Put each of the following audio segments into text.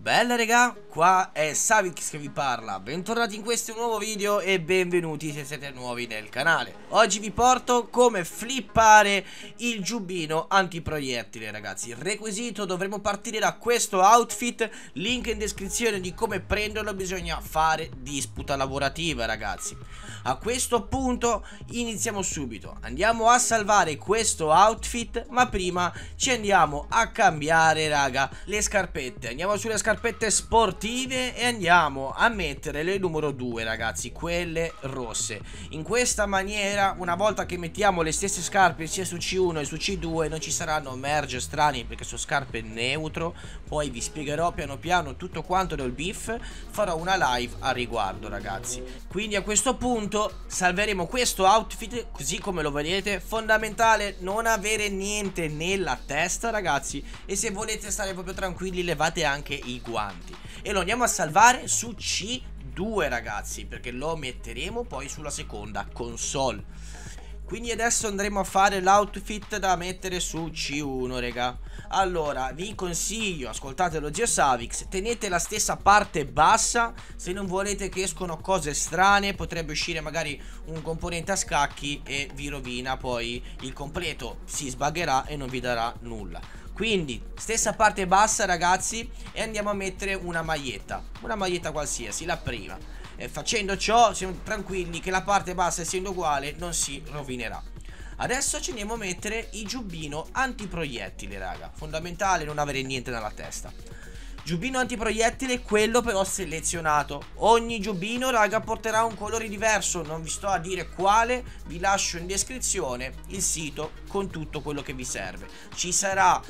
Bella regà, qua è Savix che vi parla, bentornati in questo nuovo video e benvenuti se siete nuovi nel canale. Oggi vi porto come flippare il giubbino antiproiettile ragazzi. Il requisito: dovremo partire da questo outfit, link in descrizione di come prenderlo. Bisogna fare disputa lavorativa ragazzi. A questo punto iniziamo subito, andiamo a salvare questo outfit, ma prima ci andiamo a cambiare raga le scarpette. Andiamo sulle scarpette sportive e andiamo a mettere le numero 2 ragazzi, quelle rosse. In questa maniera, una volta che mettiamo le stesse scarpe sia su C1 e su C2, non ci saranno merge strani perché sono scarpe neutro. Poi vi spiegherò piano piano tutto quanto del beef, farò una live a riguardo ragazzi. Quindi a questo punto salveremo questo outfit così come lo vedete. Fondamentale non avere niente nella testa ragazzi, e se volete stare proprio tranquilli levate anche i guanti e lo andiamo a salvare su C2 ragazzi, perché lo metteremo poi sulla seconda console. Quindi adesso andremo a fare l'outfit da mettere su C1 raga. Allora vi consiglio, ascoltate lo zio Savix, tenete la stessa parte bassa. Se non volete che escono cose strane, potrebbe uscire magari un componente a scacchi e vi rovina poi il completo, si sbagherà e non vi darà nulla. Quindi stessa parte bassa ragazzi, e andiamo a mettere una maglietta qualsiasi, la prima. E facendo ciò siamo tranquilli che la parte bassa, essendo uguale, non si rovinerà. Adesso ci andiamo a mettere il giubbino antiproiettile raga. Fondamentale non avere niente nella testa. Giubbino antiproiettile, quello però selezionato. Ogni giubbino raga porterà un colore diverso, non vi sto a dire quale, vi lascio in descrizione il sito con tutto quello che vi serve. Ci sarà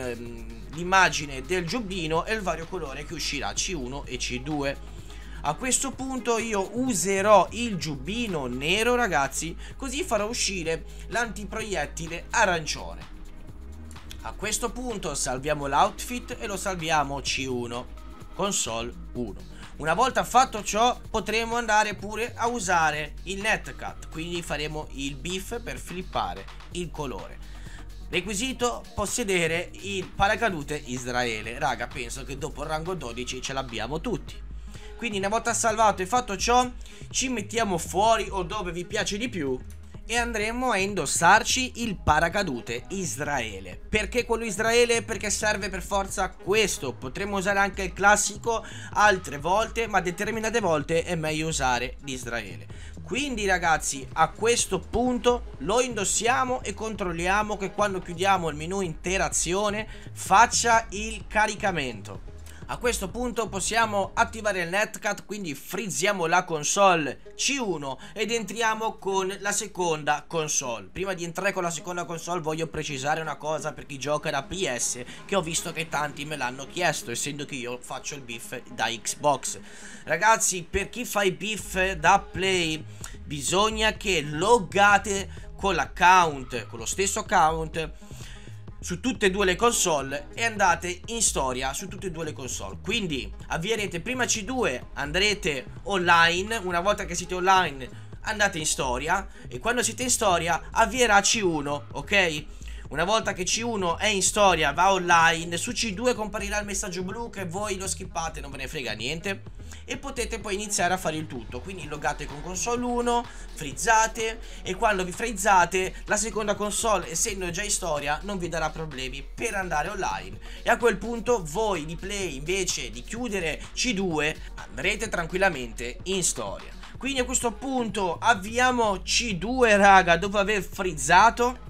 l'immagine del giubbino e il vario colore che uscirà, C1 e C2. A questo punto io userò il giubbino nero ragazzi, così farò uscire l'antiproiettile arancione. A questo punto salviamo l'outfit e lo salviamo C1, console 1. Una volta fatto ciò potremo andare pure a usare il netcut, quindi faremo il beef per flippare il colore. Requisito: possedere il paracadute Israele. Raga, penso che dopo il rango 12 ce l'abbiamo tutti. Quindi una volta salvato e fatto ciò, ci mettiamo fuori o dove vi piace di più e andremo a indossarci il paracadute Israele. Perché quello Israele? Perché serve per forza questo. Potremmo usare anche il classico altre volte, ma determinate volte è meglio usare l'Israele. Quindi ragazzi, a questo punto lo indossiamo e controlliamo che quando chiudiamo il menu interazione faccia il caricamento. A questo punto possiamo attivare il netcut, quindi frizziamo la console C1 ed entriamo con la seconda console. Prima di entrare con la seconda console voglio precisare una cosa per chi gioca da PS, che ho visto che tanti me l'hanno chiesto, essendo che io faccio il beef da Xbox. Ragazzi, per chi fa i beef da Play bisogna che loggate con l'account, con lo stesso account su tutte e due le console e andate in storia su tutte e due le console. Quindi avvierete prima C2, andrete online. Una volta che siete online andate in storia, e quando siete in storia avvierà C1, ok? Una volta che C1 è in storia va online, su C2 comparirà il messaggio blu che voi lo skippate, non ve ne frega niente, e potete poi iniziare a fare il tutto. Quindi loggate con console 1, frizzate, e quando vi frizzate la seconda console, essendo già in storia, non vi darà problemi per andare online, e a quel punto voi di Play, invece di chiudere C2, andrete tranquillamente in storia. Quindi a questo punto avviamo C2 raga dopo aver frizzato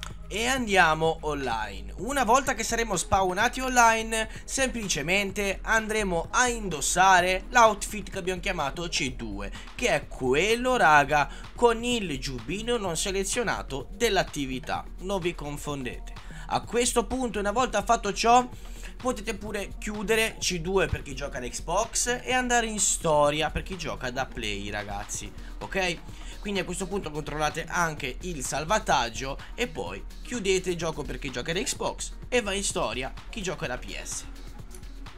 e andiamo online. Una volta che saremo spawnati online, semplicemente andremo a indossare l'outfit che abbiamo chiamato C2, che è quello raga con il giubbino non selezionato dell'attività, non vi confondete. A questo punto, una volta fatto ciò, potete pure chiudere C2 per chi gioca da Xbox e andare in storia per chi gioca da Play ragazzi, ok? Quindi a questo punto controllate anche il salvataggio e poi chiudete il gioco per chi gioca da Xbox e va in storia chi gioca da PS.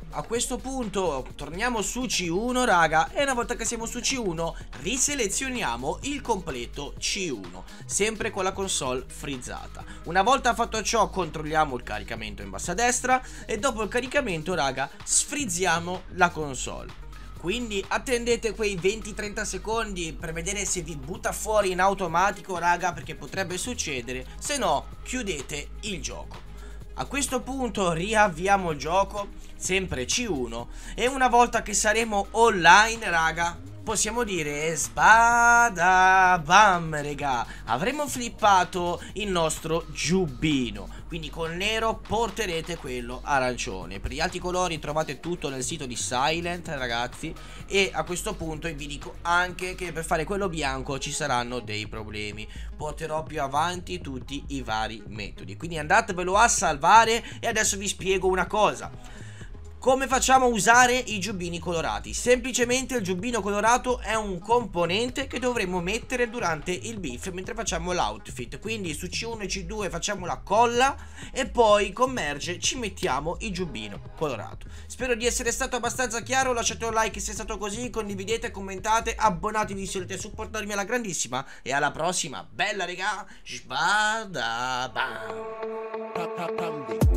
A questo punto torniamo su C1 raga, e una volta che siamo su C1 riselezioniamo il completo C1, sempre con la console frizzata. Una volta fatto ciò controlliamo il caricamento in basso a destra e dopo il caricamento raga sfrizziamo la console. Quindi attendete quei 20-30 secondi per vedere se vi butta fuori in automatico raga, perché potrebbe succedere, se no chiudete il gioco. A questo punto riavviamo il gioco, sempre C1, e una volta che saremo online raga possiamo dire spada bam raga, avremo flippato il nostro giubbino. Quindi col nero porterete quello arancione, per gli altri colori trovate tutto nel sito di Silent ragazzi. E a questo punto vi dico anche che per fare quello bianco ci saranno dei problemi, porterò più avanti tutti i vari metodi, quindi andatevelo a salvare. E adesso vi spiego una cosa: come facciamo a usare i giubbini colorati? Semplicemente il giubbino colorato è un componente che dovremo mettere durante il build mentre facciamo l'outfit. Quindi su C1 e C2 facciamo la colla e poi con merge ci mettiamo il giubbino colorato. Spero di essere stato abbastanza chiaro, lasciate un like se è stato così, condividete, commentate, abbonatevi se volete supportarmi alla grandissima e alla prossima. Bella regà, sbada bam.